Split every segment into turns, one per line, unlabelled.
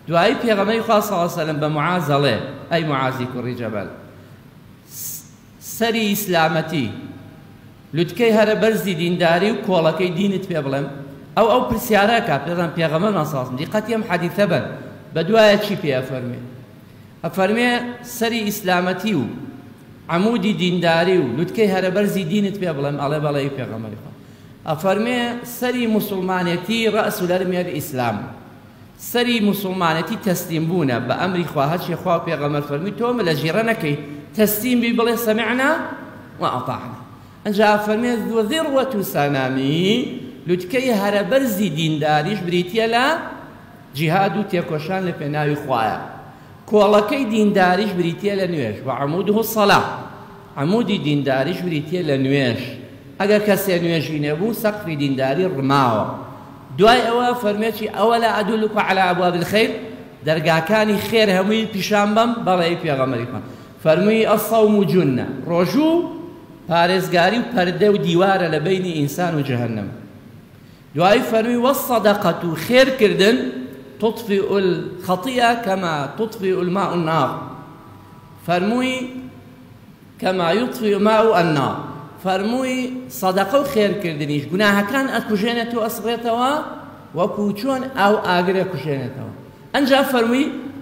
دوایی پێغەمبەری خوا صلی الله علیه و سەلەم بە معاذ دەڵێ ئەی معاذی کوڕی جەبەل سەری ئیسلامەتی لوتکەی هەرە بەرزی دینداری و کۆڵەکەی دینت پێ بڵێم ئەو پرسیارە کات پێڵێن پێغەمبەر صلی الله علیه و سەلەم دیقەتی ئەم حەدیثە بەر بە دوایە چی پێ ئەفەرمێ ئەفەرمێ سەری ئیسلامەتی و عمودی دینداری و لوتکەی هەرە بەرزی دینت پێ بڵێم ئەڵێ بەڵێ پێغەمبەری خوا ئەفەرمێ سەری موسڵمانەتی ڕەس و لەرمێ ئیسلام سەری موسڵمانەتی تەسلیم بوونە بە ئەمری خوا هەرچی خوا و پێغەمبەر فەرمی تۆمە لە ژیرە نەکەی تەسلیم بی بڵێ سەمعنا وأطعنا ئەنجا فەرمێ ذروة سەنامی لوتکەی هەرە بەرزی دینداریش بریتیە لە جیهاد و تێکۆشان لە پێناوی خوایە کۆڵەکەی دینداریش بریتیە لە نوێژ وعموده الصلاة عمودی دینداریش بریتیە لە نوێژ ئەگەر کەسێ نوێژی نەبوو سەقفی دینداری ڕماوە دوای ئەوە فەرمێکی ئەوەلا ئەدولکم عەلی ئەبواب الخەیر دەرگاکانی خێر هەمووی پیشان بەم بەڵێ پێغەمبەری خوا فەرمووی ئەسەوم جونە ڕۆژوو پارێزگاری و پەردە و دیوارە لە بینی ئینسان و جەهەنەم دوای فەرمووی وەسەدەقەت و خێرکردن تطفئ الخطيئة كما تطفئ الماء النار فرموي كما يطفئ ماء النار فرموي صدقة وخير كردنيش قناها كان أكوجينة أصغيتها وكوشون أو آقر أكوجينتها أنجا فرموي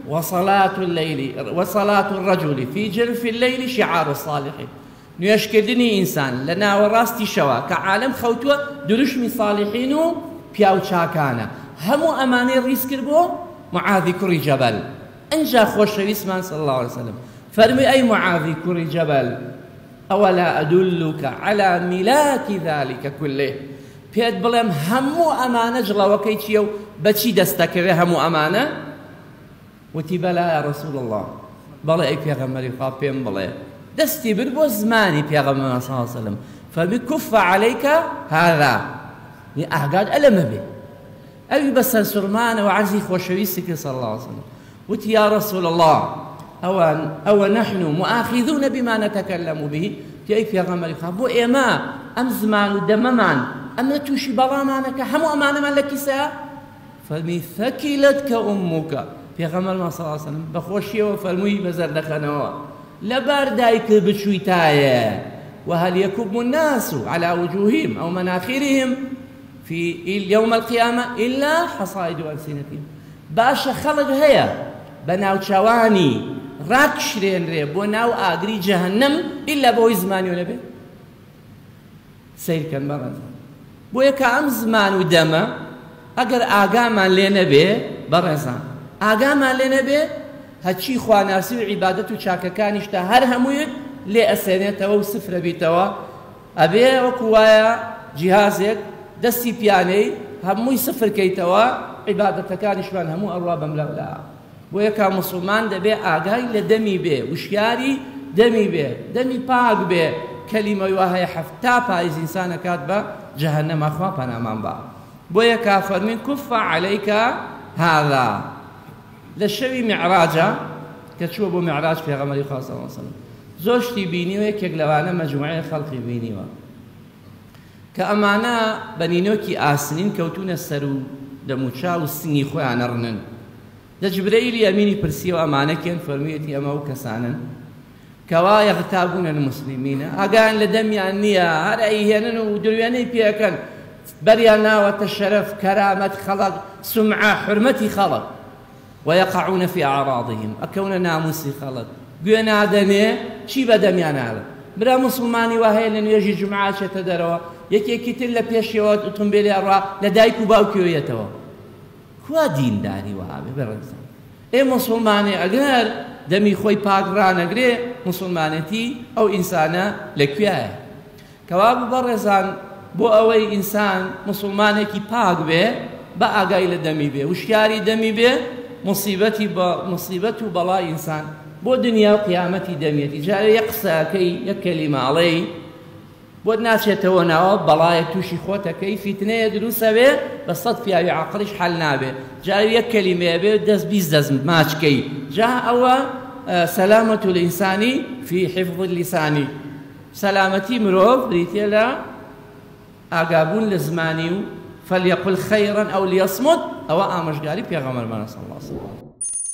وصلاة الرجل في جرف الليل شعار الصالحين نوێش کردنی ئینسان لە ناوەڕاستی شەوە کە عالم خەوتووە دروشمی صالحین و پیاو چاکانە هەموو ئەمانەی ڕیز کرد بۆ معاذی کوڕی جەبەل ئەنجا خۆشەویستمان صلی الله عليه وسلم فەرمووی ئەی معاذی کوڕی جەبەل ئەوەلا ئەدولک عەلی میلاک ذلك كله پێت بڵێم هەموو ئەمانە جڵەوەکەی چییە و بەچی دەستەکەوێ هەموو ئەمانە وتی بەلا یا رسول الله بەڵێ ئەی پێغەمبەری خوا پێم بڵێ دەستی برد بۆ زمانی پێغەمبەر صلی الله عليه وسلم فەرمووی كف عليك هذا ئاگاد ئەلەمە بێ ئەوی بەسەر سوڕمانەوە عەرزی خۆشەویستی کرد صلی الله عليه وسلم وتی یا رسول الله ئەوە نحن مؤاخذون بما نتكلم به تی ئەی پێغەمبەری خوا بۆ ئێمە ئەم زمان و دەمەمان ئەمە تووشی بەڵامانەکە هەموو ئەمانەمان لە کیسەیە فەرمی ثەکیلەتکە ئوموکە پێغەمبەرمان صلی الله عليه وسلم بەخۆشیەوە فەرمووی بەزەر دەخەنەوە لەبەر دایک بچوویتایە وهل يكب الناس على وجوههم أو مناخرهم في يوم القيامة إلا حصائد ألسنتهم باشا خلق هيا بناو شواني راكشرين ري بناو آقري جهنم إلا بو زماني ولا بي سير كان مرة بويا كام زمان ودما أقر آقاما لنا بي برزان آقاما لنا بي هەچی خواناسی و عیبادەت و چاکەکانیشتا هەر هەموویت لێ ئەسێنێتەوە و سفرە بیتەوە ئەبێ وەکو وایە جیهازێک دەستی پیانەی هەمووی سفرکەیتەوە عیبادەتەکانیشمان هەموو ئەڕوا بەم لەولا بۆ یەکا موسڵمان دەبێ ئاگای لە دەمی بێ وشیاری دەمی بێ دەمی پاک بێ کەلیمەی وا هەیە هەفتا پاییز ئینسانەکات بە جەهەنەما خوا پەنامان بە بۆ یەکا فەرمووی كف عليك هذا لشوی معراجە کە چووە بۆ معراج پێغەمبەری خوا صلی الله عليه وسلم زۆر شتی بینیوە یەکێک لەوانە مەجموعەی خەڵقی بینیوە کە ئەمانە بەنینۆکی ئاسنین کەوتونە سەر و دەموچا و سنگی خۆیان ئەڕنن دە جبرەیلی ئەمینی پرسیەوە ئەمانە کێن فەرموویەتی ئەمە و کەسانن کەوا یەغتابونە المسلمینە ئاگایان لە دەمیان نییە هەر ئەیهێنن و دروێنەی پێەکەن بەریان ناوەتە شەرەف کەرامەت خەڵق سمعە حورمەتی خەڵق ويقعون في أعراضهم أكون ناموسي خلق قوينا دني شي بدميان هذا برا مسلماني وهي لن يجي جمعات شتدروا يكي كتل لبيشيوات وتنبيلي الرا لدايكو باوكيو يتوا كوا دين داري وهابي برنسان اي مسلماني اگر دمي خوي باك ران اگري مسلمانتي او انسانا لكويا كواب برزان بو اوي انسان مسلماني كي باك بي با اگاي لدمي بي وشياري دمي بي مصيبته بلا إنسان بو دنيا وقيامتي دميتي جاء يقصى كي يكلم علي بو الناس يتوناوا بلا يتوشي خوتا كي فتنة يدروسا به بصد فيها يعقلش حلنا به جاء يكلم به دز بيز دز ماش كي جاء أول سلامة الإنسان في حفظ اللسان سلامتي مروف بريتيلا أقابون لزماني فليقل خيرا أو ليصمت ئەوە ئامۆژگاری پێغەمبەرمانە صلی الله علیه وسلم.